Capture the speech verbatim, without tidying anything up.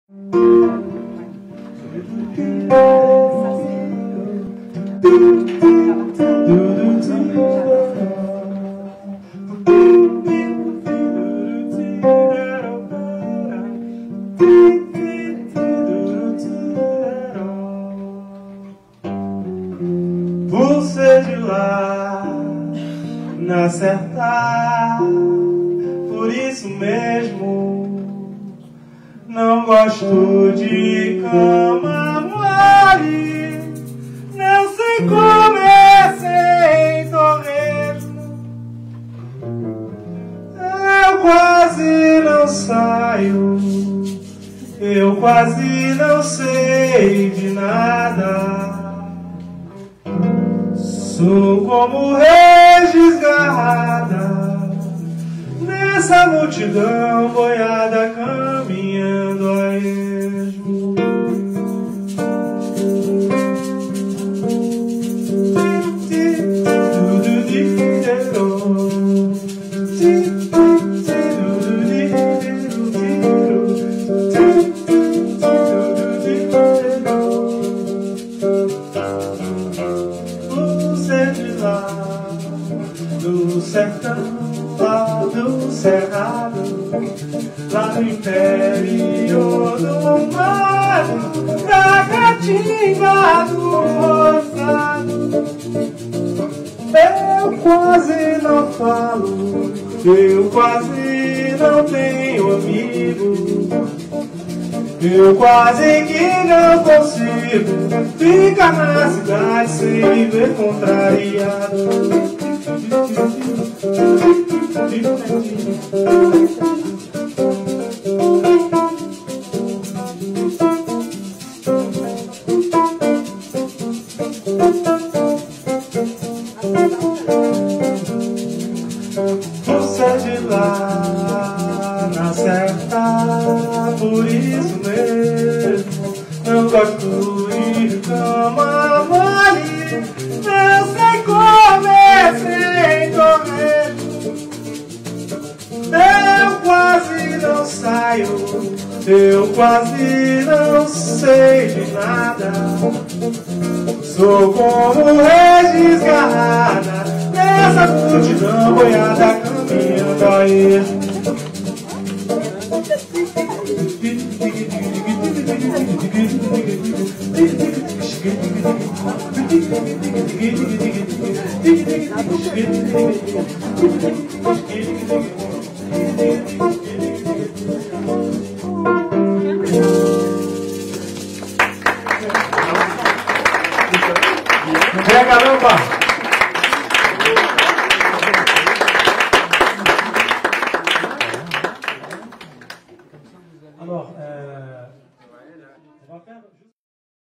Por ser de lá, não acertar, por isso mesmo não gosto de cama mole. Não sei comer sem torresmo. Eu quase não saio, eu quase não sei de nada. Sou como Regis Garrada, nessa multidão boiada caminhando a esmo. Do sertão, lá do cerrado, lá do interior do mar, da caatinga do roçado. Eu quase não falo, eu quase não tenho amigo, eu quase que não consigo ficar na cidade sem me ver contrariado. Você de lá não acerta, por isso mesmo não gosto de cama mole. Não sei comer sem comer. Eu quase não saio, eu quase não sei de nada. Sou como Regis Garrada, nessa multidão boiada caminhando a esmo. É, caramba! Alors,